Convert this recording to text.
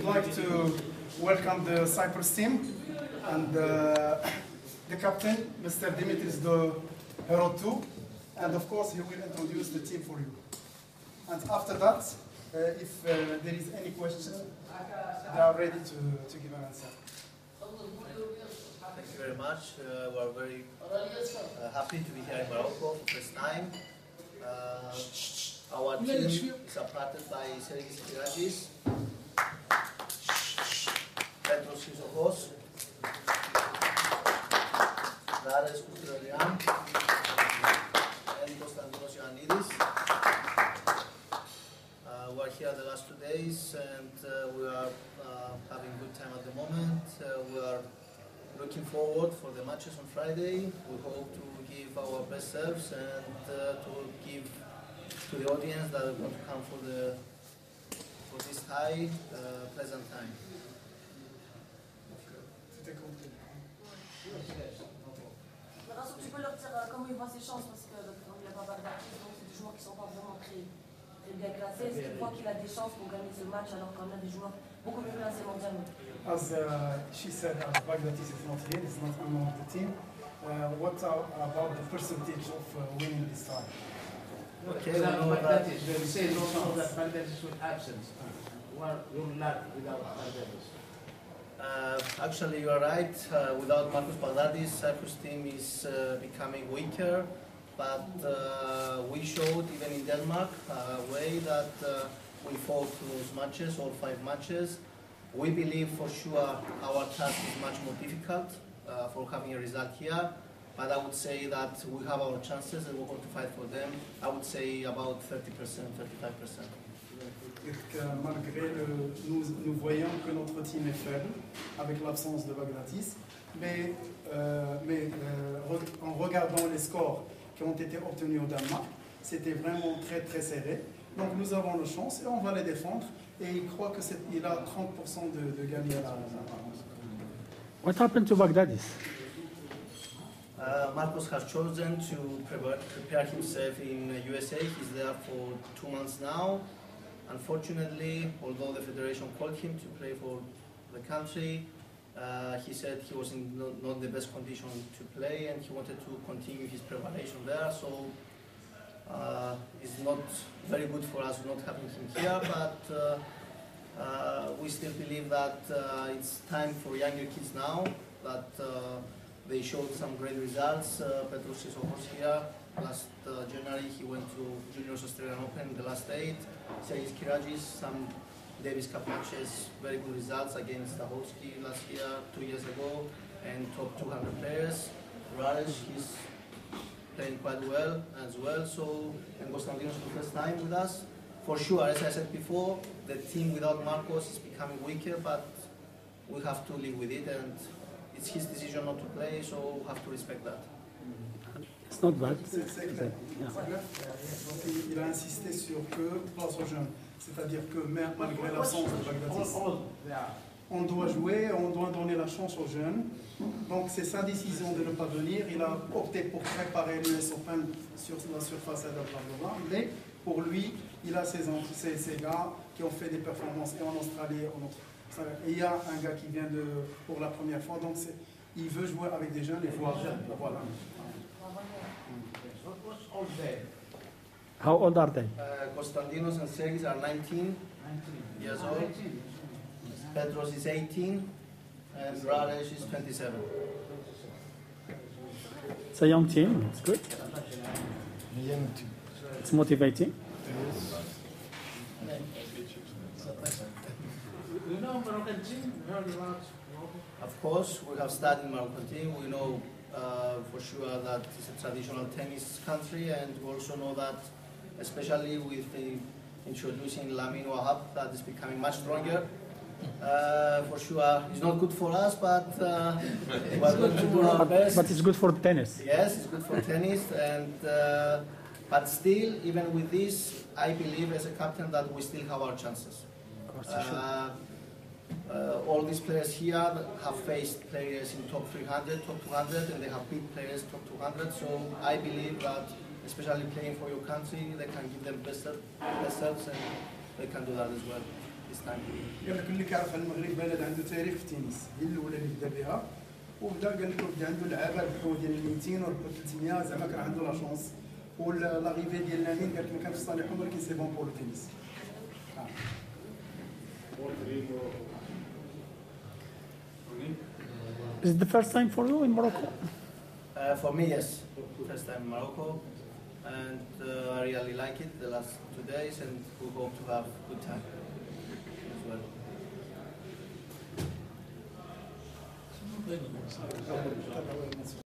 I'd like to welcome the Cyprus team and the captain, Mr. Dimitris Herotou, and of course he will introduce the team for you. And after that, if there is any question, they are ready to give an answer. Thank you very much. We are very happy to be here in Morocco for the first time. Our team is supported by Sergis Kiragis, Petros Chrysochos, Dares Koustourian, and Konstantinos Ioannidis. We are here the last 2 days and we are having a good time at the moment. We are looking forward for the matches on Friday. We hope to give our best serves and to give to the audience that are going to come for this high, pleasant time. Est-ce que tu peux leur dire comment ils voient ses chances parce que comme il n'y a pas Bagdatis, donc c'est des joueurs qui ne sont pas vraiment très bien classés. Est-ce qu'il croit qu'il a des chances pour gagner ce match alors qu'on a des joueurs beaucoup mieux classés mondialement? As she said, Bagdatis is not here, it's not among the team. What about the percentage of winning this time? Okay, we know that they say also that Bagdatis was absent. What your luck without Bagdatis? Actually, you are right. Without Marcos Bagdatis, Cyprus team is becoming weaker. But we showed even in Denmark a way that we fought those matches, all 5 matches. We believe for sure our task is much more difficult for having a result here. But I would say that we have our chances and we're going to fight for them. I would say about 30%, 35%. Malgré nous voyons que notre team est faible avec l'absence de Bagdatis, mais en regardant les scores qui ont été obtenus au Danemark, c'était vraiment très très serré. Donc nous avons nos chances et on va les défendre. Et il croit qu'il a 30% de gagner à la What happened to Bagdatis? Marcos has chosen to prepare himself in USA. He's there for 2 months now. Unfortunately, although the federation called him to play for the country, he said he was in not the best condition to play and he wanted to continue his preparation there. So it's not very good for us not having him here, but we still believe that it's time for younger kids now, that they showed some great results. Petros Chrysochos here, last January he went to Juniors Australian Open, the last 8. Sergis Kiragis, some Davis Cup matches, very good results against Stahovski last year, 2 years ago, and top 200 players. Rares, he's playing quite well as well, so, and Konstantinos for the first time with us. For sure, as I said before, the team without Marcos is becoming weaker, but we have to live with it, and it's his decision not to play, so we have to respect that. It's not bad. Il a insisté sur que place aux jeunes, c'est-à-dire que malgré l'absence de Bagdatis, on doit jouer, on doit donner la chance aux jeunes. Donc c'est sa décision de ne pas venir. Il a opté pour préparer l'US Open sur la surface de Pavlova, mais pour lui, il a ses gars qui ont fait des performances et en Australie, et il y a un gars qui vient pour la première fois, donc il veut jouer avec des jeunes et voir. Voilà. How old are they? Konstantinos and Sergis are 19 years old. Petros is 18 and Rares is 27. It's a young team. It's good. It's motivating. You know Moroccan team? Heard about Of course, we have studied Moroccan team. We know for sure that it's a traditional tennis country, and we also know that, especially with the introducing Lamine Wahab, that is becoming much stronger. For sure, it's not good for us, but we're going to do our best. But it's good for tennis. Yes, it's good for tennis, and but still, even with this, I believe as a captain that we still have our chances. Of course, you should. All these players here have faced players in top 300, top 200, and they have beat players top 200. So I believe that, especially playing for your country, they can give them best serves and they can do that as well. this time. قال لك اللي كيعرف على المغرب بلد عنده تاريخ في التنس، هي الاولى اللي بدا بها، وبدا قال لك بدا عنده لعابه ربحوا ديال 200 وربحوا 300، زعما كان عنده لا شونس. ولاغيفي ديال لامين قال لك ما كانش صالحهم ولكن سي بون بور التنس. Is it the first time for you in Morocco? For me, yes, first time in Morocco, and I really like it the last 2 days, and we hope to have a good time as well.